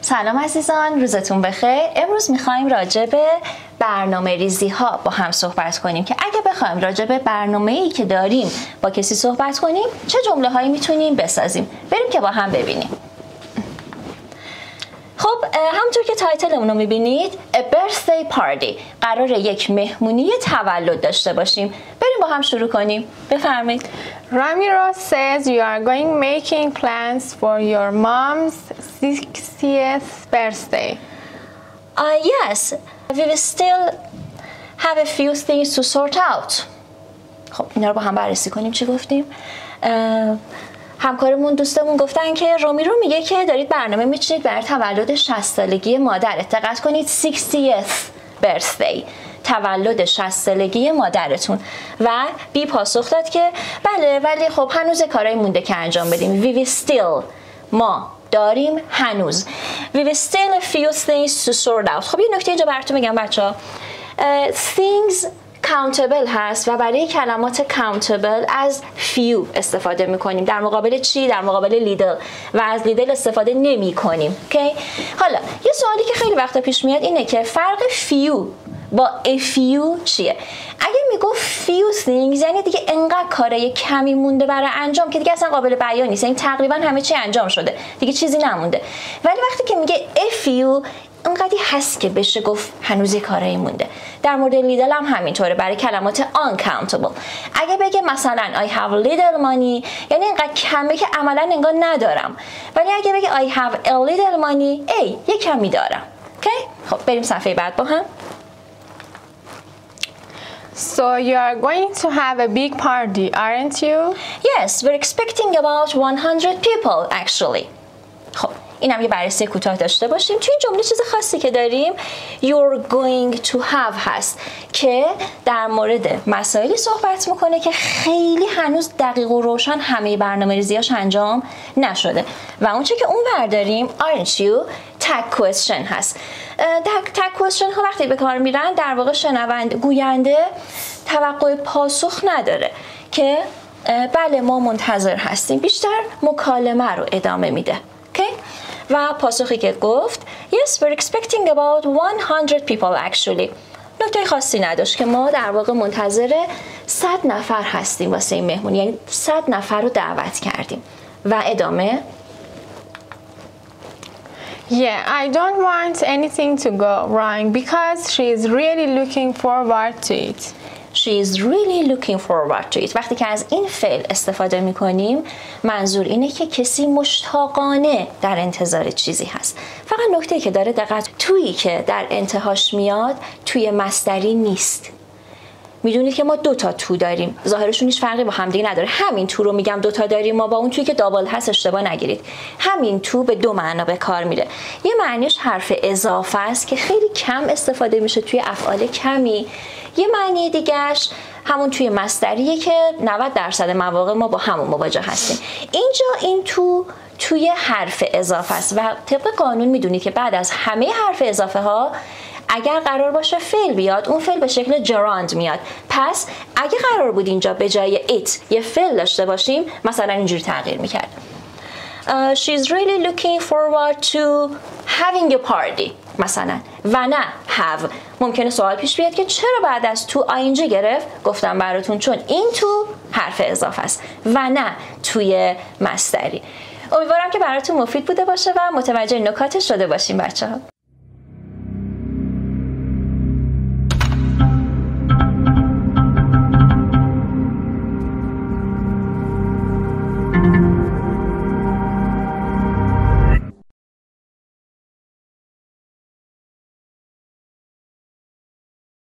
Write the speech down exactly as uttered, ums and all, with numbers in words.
سلام عزیزان، روزتون بخیر. امروز میخوایم راجع به برنامه ریزی ها با هم صحبت کنیم که اگه بخوایم راجع به برنامه‌ای که داریم با کسی صحبت کنیم چه جمله هایی میتونیم بسازیم. بریم که با هم ببینیم. خب همونطور که تایتلمون رو میبینید A birthday party، قراره یک مهمونی تولد داشته باشیم. بریم با هم شروع کنیم. بفرمایید. Ramiro says you are going making plans for your mom's sixtieth birthday. Uh, yes, we will still have a few things to sort out. خب اینا رو با هم بررسی کنیم. چی گفتیم؟ همکارمون دوستمون گفتن که رامیرو میگه که دارید برنامه میچینید برای تولد شصت سالگی مادر. دقت کنید sixtieth birthday، تولد شصت سالگی مادرتون. و بی پاسخ داد که بله ولی خب هنوز کارهای مونده که انجام بدیم. We will still، ما داریم هنوز. We will still a few things to sort out. خب یه نکته اینجا براتون میگم بچه‌ها. things countable هست و برای کلمات countable از few استفاده میکنیم. در مقابل چی؟ در مقابل little، و از little استفاده نمی کنیم. okay؟ حالا یه سوالی که خیلی وقتا پیش میاد اینه که فرق few با a few چیه؟ اگه میگو few things یعنی دیگه انقدر کارای کمی مونده برای انجام که دیگه اصلا قابل بیان نیست، یعنی تقریبا همه چی انجام شده، دیگه چیزی نمونده. ولی وقتی که میگه a few انقدری هست که بشه گفت هنوز کارایی مونده. در مورد لیدل هم همینطوره برای کلمات uncountable. اگه بگه مثلا I have little money یعنی انقدر کمه که عملا انگار ندارم، ولی اگه بگه I have a little money ای یه کمی دارم. okay؟ خب بریم صفحه بعد با هم. So you are going to have a big party, aren't you? Yes, we're expecting about one hundred people actually. خب اینم یه بررسی کوتاه داشته باشیم. توی این جمله چیز خاصی که داریم you're going to have هست که در مورد مسائلی صحبت میکنه که خیلی هنوز دقیق و روشن همه برنامه ریزیاش انجام نشده. و اونچه که اون برداریم aren't you tag question هست. tag question ها وقتی به کار میرن در واقع شنونده گوینده توقع پاسخ نداره که بله ما منتظر هستیم، بیشتر مکالمه رو ادامه میده. okay؟ و پاسخی که گفت Yes, we're expecting about one hundred people actually. نکته خاصی نداشت که ما در واقع منتظر صد نفر هستیم واسه این مهمونی، یعنی صد نفر رو دعوت کردیم. و ادامه Yeah, I don't want anything to go wrong because she is really looking forward to it. She is really looking forward to it. وقتی که از این فعل استفاده می کنیم منظور اینه که کسی مشتاقانه در انتظار چیزی هست. فقط نکته که داره دقت، تویی که در انتهاش میاد توی مصدری نیست. میدونید که ما دو تا تو داریم، ظاهرشون هیچ فرقی با همدیگه نداره. همین تو رو میگم دو تا داریم ما، با اون تویی که دابل هست اشتباه نگیرید. همین تو به دو معنا به کار میره. یه معنیش حرف اضافه است که خیلی کم استفاده میشه توی افعال کمی. یه معنی دیگهش همون توی مصدریه که نود درصد مواقع ما با همون مواجه هستیم. اینجا این تو توی حرف اضافه است و طبق قانون میدونید که بعد از همه حرف اضافه ها اگر قرار باشه فعل بیاد اون فعل به شکل جراند میاد. پس اگه قرار بود اینجا به جای it یه فعل داشته باشیم مثلا اینجوری تغییر میکرد. Uh, she's really looking forward to having a party مثلا، و نه have. ممکنه سوال پیش بیاد که چرا بعد از تو ing گرفت؟ گفتم براتون چون این تو حرف اضافه است و نه توی مصدری. امیدوارم که براتون مفید بوده باشه و متوجه نکاتش شده باشین بچه‌ها.